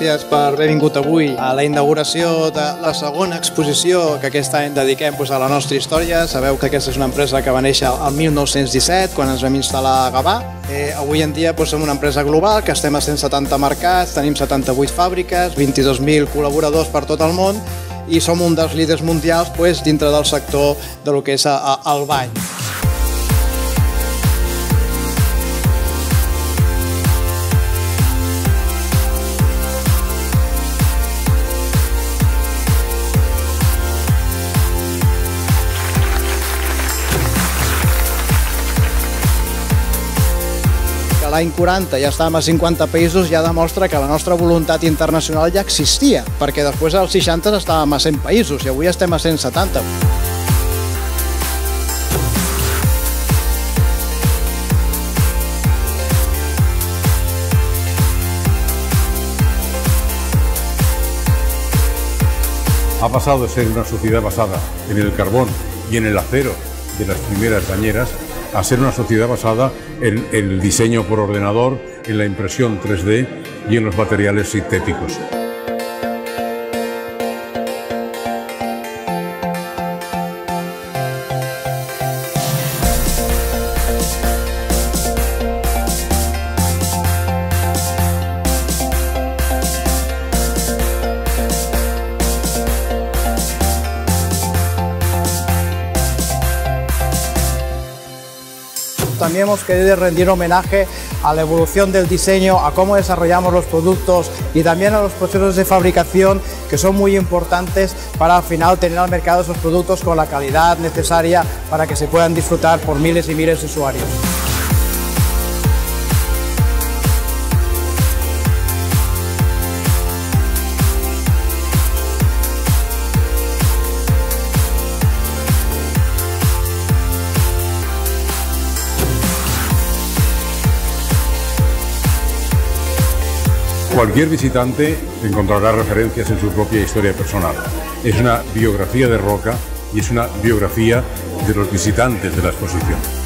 gràcies per haver vingut avui a la inauguració de la segona exposició que aquest any dediquem a la nostra història. Sabeu que aquesta és una empresa que va néixer el 1917, quan ens vam instal·lar a Gavà. Avui en dia som una empresa global, que estem a 170 mercats, tenim 78 fàbriques, 22.000 col·laboradors per tot el món i som un dels líders mundials dintre del sector del que és el bany. L'any 40 ja estàvem a 50 països, ja demostra que la nostra voluntat internacional ja existia, perquè després als 60 estàvem a 100 països i avui estem a 170. Ha pasado de ser una sociedad basada en el carbón y en el acero de las primeras bañeras a ser una sociedad basada en el diseño por ordenador, en la impresión 3D y en los materiales sintéticos. También hemos querido rendir homenaje a la evolución del diseño, a cómo desarrollamos los productos y también a los procesos de fabricación, que son muy importantes para al final tener al mercado esos productos con la calidad necesaria para que se puedan disfrutar por miles y miles de usuarios. Cualquier visitante encontrará referencias en su propia historia personal. Es una biografía de Roca y es una biografía de los visitantes de la exposición.